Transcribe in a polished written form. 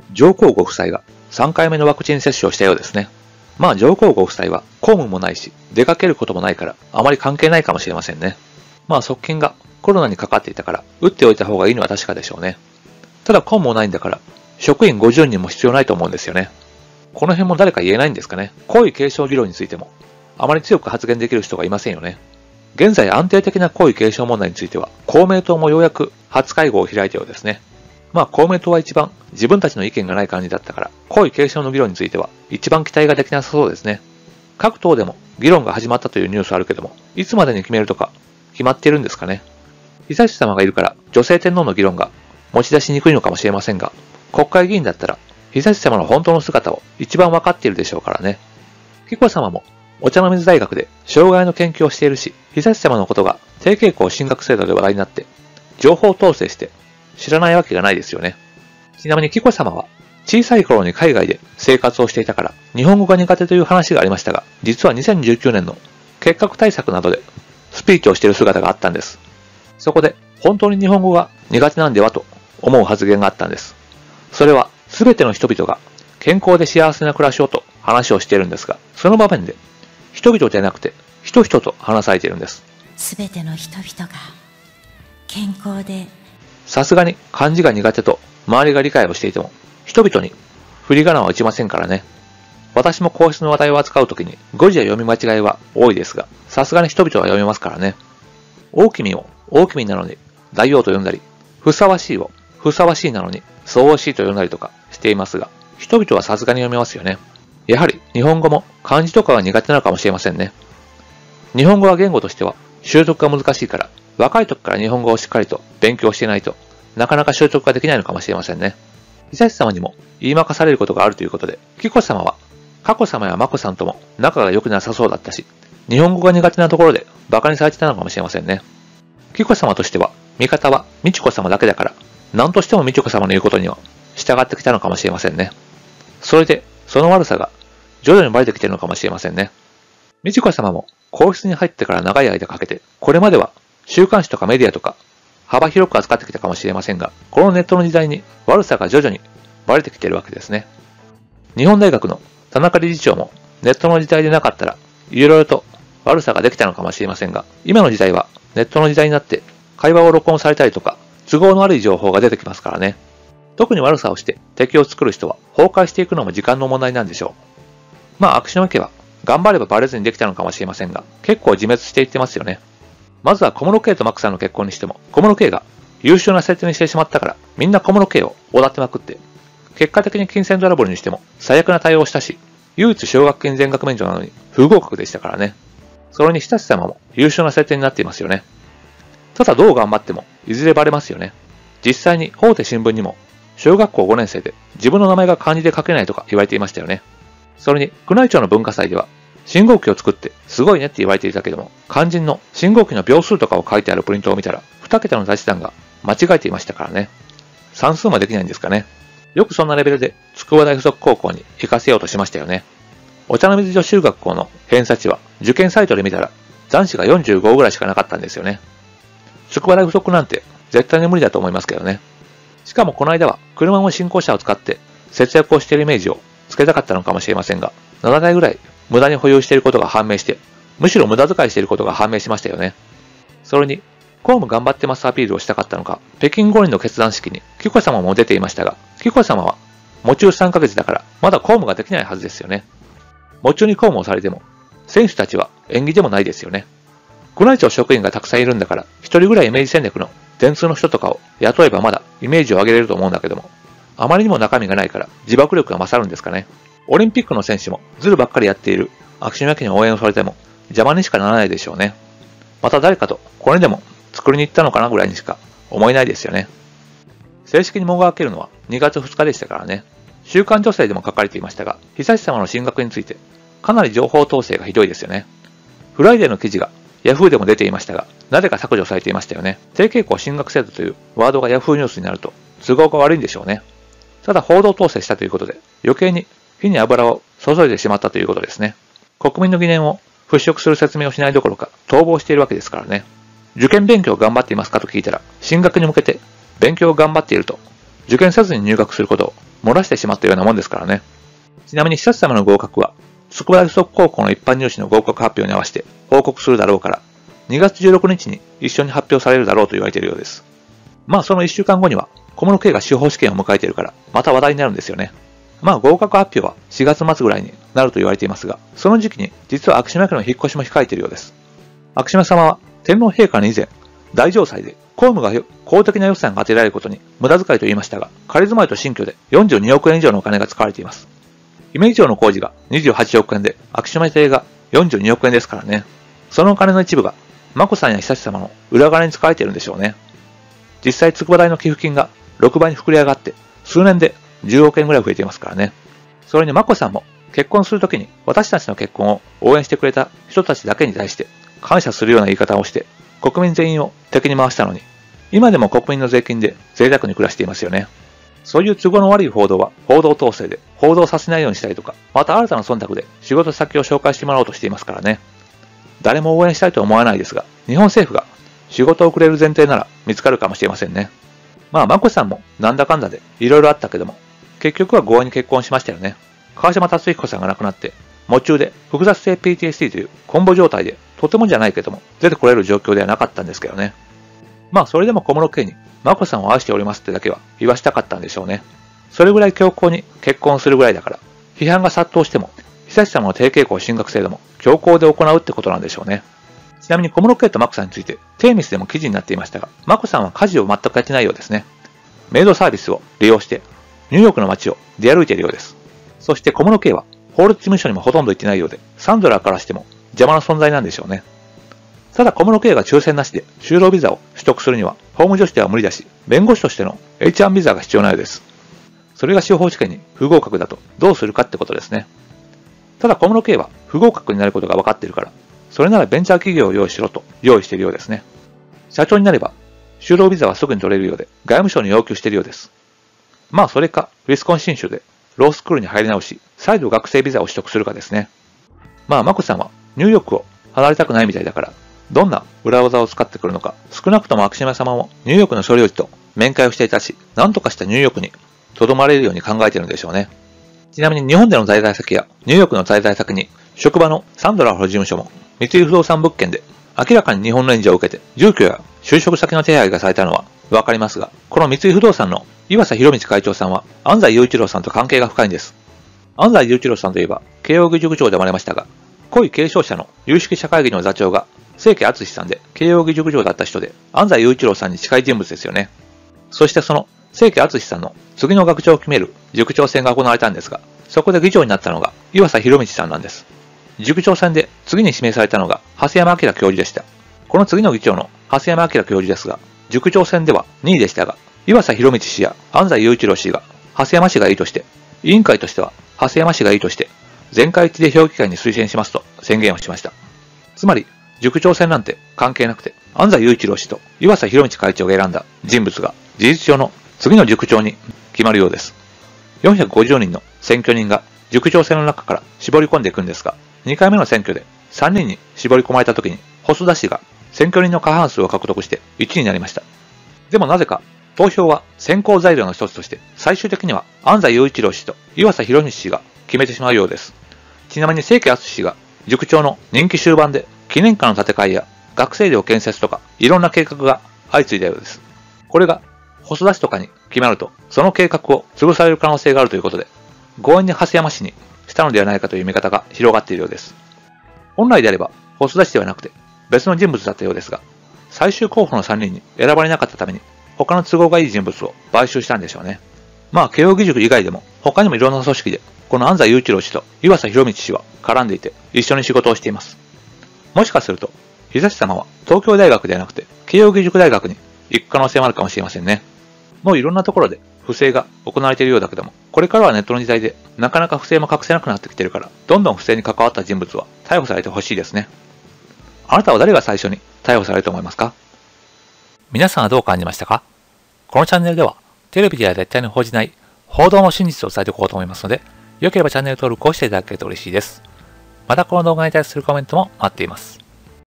上皇ご夫妻が3回目のワクチン接種をしたようですね。まあ上皇ご夫妻は公務もないし、出かけることもないから、あまり関係ないかもしれませんね。まあ側近がコロナにかかっていたから、打っておいた方がいいのは確かでしょうね。ただ公務もないんだから、職員50人も必要ないと思うんですよね。この辺も誰か言えないんですかね。皇位継承議論についても、あまり強く発言できる人がいませんよね。現在安定的な皇位継承問題については、公明党もようやく初会合を開いたようですね。まあ公明党は一番自分たちの意見がない感じだったから、皇位継承の議論については一番期待ができなさそうですね。各党でも議論が始まったというニュースあるけども、いつまでに決めるとか決まっているんですかね。悠仁さまがいるから女性天皇の議論が持ち出しにくいのかもしれませんが、国会議員だったら悠仁さまの本当の姿を一番わかっているでしょうからね。紀子さまもお茶の水大学で障害の研究をしているし、悠仁さまのことが提携校進学制度で話題になって、情報統制して知らないわけがないですよね。ちなみに紀子さまは小さい頃に海外で生活をしていたから日本語が苦手という話がありましたが、実は2019年の結核対策などでスピーチをしている姿があったんです。そこで本当に日本語が苦手なんではと思う発言があったんです。それは全ての人々が健康で幸せな暮らしをと話をしているんですが、その場面で人々じゃなくて人々と話されているんです。 全ての人々が健康で、 さすがに漢字が苦手と周りが理解をしていても人々に振り仮名は打ちませんからね。私も皇室の話題を扱うときに語字や読み間違いは多いですが、さすがに人々は読めますからね。大君を大君なのに大王と呼んだり、ふさわしいをふさわしいなのにそうおしいと呼んだりとかしていますが、人々はさすがに読めますよね。やはり日本語も漢字とかは苦手なのかもしれませんね。日本語は言語としては習得が難しいから、若い時から日本語をしっかりと勉強していないとなかなか習得ができないのかもしれませんね。悠仁さまにも言いまかされることがあるということで、紀子さまは佳子さまや眞子さんとも仲が良くなさそうだったし、日本語が苦手なところで馬鹿にされてたのかもしれませんね。紀子さまとしては味方は美智子さまだけだから、何としても美智子さまの言うことには従ってきたのかもしれませんね。それでその悪さが徐々にバレてきているのかもしれませんね。美智子さまも皇室に入ってから長い間かけて、これまでは週刊誌とかメディアとか幅広く扱ってきたかもしれませんが、このネットの時代に悪さが徐々にバレてきているわけですね。日本大学の田中理事長もネットの時代でなかったらいろいろと悪さができたのかもしれませんが、今の時代はネットの時代になって会話を録音されたりとか都合の悪い情報が出てきますからね。特に悪さをして敵を作る人は崩壊していくのも時間の問題なんでしょう。まあ秋篠家は頑張ればバレずにできたのかもしれませんが、結構自滅していってますよね。まずは小室圭とマックさんの結婚にしても、小室圭が優秀な設定にしてしまったから、みんな小室圭をおだってまくって、結果的に金銭トラブルにしても最悪な対応をしたし、唯一奨学金全額免除なのに不合格でしたからね。それに悠仁さまも優秀な設定になっていますよね。ただどう頑張ってもいずれバレますよね。実際に大手新聞にも小学校5年生で自分の名前が漢字で書けないとか言われていましたよね。それに宮内庁の文化祭では信号機を作ってすごいねって言われていたけども、肝心の信号機の秒数とかを書いてあるプリントを見たら2桁の足し算が間違えていましたからね。算数もできないんですかね。よくそんなレベルで筑波大附属高校に行かせようとしましたよね。お茶の水女子中学校の偏差値は受験サイトで見たら残子が45ぐらいしかなかったんですよね。筑波大附属なんて絶対に無理だと思いますけどね。しかもこの間は車も新興車を使って節約をしているイメージをつけたかったのかもしれませんが、7台ぐらい無駄に保有していることが判明して、むしろ無駄遣いしていることが判明しましたよね。それに、公務頑張ってますアピールをしたかったのか、北京五輪の決断式に紀子さまも出ていましたが、紀子さまは、喪中3ヶ月だから、まだ公務ができないはずですよね。喪中に公務をされても、選手たちは縁起でもないですよね。宮内庁職員がたくさんいるんだから、一人ぐらいイメージ戦略の電通の人とかを雇えばまだイメージを上げれると思うんだけども、あまりにも中身がないから自爆力が勝るんですかね。オリンピックの選手もズルばっかりやっている秋篠家に応援をされても邪魔にしかならないでしょうね。また誰かとこれでも作りに行ったのかなぐらいにしか思えないですよね。正式に門が開けるのは2月2日でしたからね。週刊女性でも書かれていましたが、悠仁さまの進学についてかなり情報統制がひどいですよね。フライデーの記事がヤフーでも出ていましたが、なぜか削除されていましたよね。提携校進学制度というワードがヤフーニュースになると都合が悪いんでしょうね。ただ報道統制したということで余計に火に油を注いでしまったということですね。国民の疑念を払拭する説明をしないどころか逃亡しているわけですからね。受験勉強を頑張っていますかと聞いたら、進学に向けて勉強を頑張っていると、受験せずに入学することを漏らしてしまったようなもんですからね。ちなみに久志様の合格は、筑波大附属高校の一般入試の合格発表に合わせて報告するだろうから、2月16日に一緒に発表されるだろうと言われているようです。まあその1週間後には、小室圭が司法試験を迎えているから、また話題になるんですよね。まあ合格発表は4月末ぐらいになると言われていますが、その時期に実は秋島家の引っ越しも控えているようです。秋島様は天皇陛下に以前、大城祭で公務が公的な予算が当てられることに無駄遣いと言いましたが、仮住まいと新居で42億円以上のお金が使われています。姫路城の工事が28億円で、秋島邸が42億円ですからね。そのお金の一部が、眞子さんや久志様の裏金に使われているんでしょうね。実際筑波大の寄付金が6倍に膨れ上がって、数年で10億円ぐらい増えていますからね。それに眞子さんも結婚するときに私たちの結婚を応援してくれた人たちだけに対して感謝するような言い方をして、国民全員を敵に回したのに、今でも国民の税金で贅沢に暮らしていますよね。そういう都合の悪い報道は報道統制で報道させないようにしたりとか、また新たな忖度で仕事先を紹介してもらおうとしていますからね。誰も応援したいとは思わないですが、日本政府が仕事をくれる前提なら見つかるかもしれませんね。まあ、眞子さんもなんだかんだで色々あったけども、結局は合意に結婚しましたよね。川島達彦さんが亡くなって、喪中で複雑性 PTSD というコンボ状態で、とてもじゃないけども出てこれる状況ではなかったんですけどね。まあそれでも小室圭に眞子さんを愛しておりますってだけは言わしたかったんでしょうね。それぐらい強硬に結婚するぐらいだから、批判が殺到しても、久志様の提携校進学制度も強行で行うってことなんでしょうね。ちなみに小室圭と眞子さんについて、テーミスでも記事になっていましたが、眞子さんは家事を全くやってないようですね。メイドサービスを利用して、ニューヨークの街を出歩いているようです。そして小室圭は、法律事務所にもほとんど行ってないようで、サンドラーからしても邪魔な存在なんでしょうね。ただ小室圭が抽選なしで就労ビザを取得するには、法務助手では無理だし、弁護士としての H1 ビザが必要なようです。それが司法試験に不合格だとどうするかってことですね。ただ小室圭は不合格になることが分かっているから、それならベンチャー企業を用意しろと用意しているようですね。社長になれば、就労ビザはすぐに取れるようで、外務省に要求しているようです。まあそれか、ウィスコンシン州でロースクールに入り直し、再度学生ビザを取得するかですね。まあ眞子さんはニューヨークを離れたくないみたいだから、どんな裏技を使ってくるのか、少なくとも秋島様もニューヨークの所領事と面会をしていたし、何とかしたニューヨークに留まれるように考えているんでしょうね。ちなみに日本での滞在先やニューヨークの滞在先に、職場のサンドラ法事務所も三井不動産物件で明らかに日本の援助を受けて住居や就職先の手配がされたのはわかりますが、この三井不動産の岩佐博道会長さんは安西雄一郎さんと関係が深いんです。安西雄一郎さんといえば慶應義塾長で生まれましたが、濃い継承者の有識者会議の座長が清家敦さんで慶應義塾長だった人で、安西雄一郎さんに近い人物ですよね。そしてその清家敦さんの次の学長を決める塾長選が行われたんですが、そこで議長になったのが岩佐博道さんなんです。塾長選で次に指名されたのが長谷山明教授でした。この次の議長の長谷山明教授ですが、塾長選では2位でしたが、岩佐博道氏や安西雄一郎氏が長谷山氏がいいとして、委員会としては長谷山氏がいいとして、全会一致で評議会に推薦しますと宣言をしました。つまり、塾長選なんて関係なくて、安西雄一郎氏と岩佐博道会長が選んだ人物が事実上の次の塾長に決まるようです。450人の選挙人が塾長選の中から絞り込んでいくんですが、2回目の選挙で3人に絞り込まれた時に、細田氏が選挙人の過半数を獲得して1位になりました。でもなぜか、投票は選考材料の一つとして、最終的には安西雄一郎氏と岩佐博道氏が決めてしまうようです。ちなみに清家敦氏が塾長の任期終盤で記念館の建て替えや学生寮建設とかいろんな計画が相次いだようです。これが細田氏とかに決まると、その計画を潰される可能性があるということで、強引に長谷山氏にしたのではないかという見方が広がっているようです。本来であれば細田氏ではなくて別の人物だったようですが、最終候補の3人に選ばれなかったために他の都合がいい人物を買収したんでしょうね。まあ慶應義塾以外でも他にもいろんな組織でこの安西雄一郎氏と岩佐博道氏は絡んでいて一緒に仕事をしています。もしかすると久志様は東京大学ではなくて慶應義塾大学に行く可能性もあるかもしれませんね。もういろんなところで不正が行われているようだけども、これからはネットの時代でなかなか不正も隠せなくなってきてるから、どんどん不正に関わった人物は逮捕されてほしいですね。あなたは誰が最初に逮捕されると思いますか？皆さんはどう感じましたか？このチャンネルではテレビでは絶対に報じない報道の真実を伝えていこうと思いますので、よければチャンネル登録をしていただけると嬉しいです。またこの動画に対するコメントも待っています。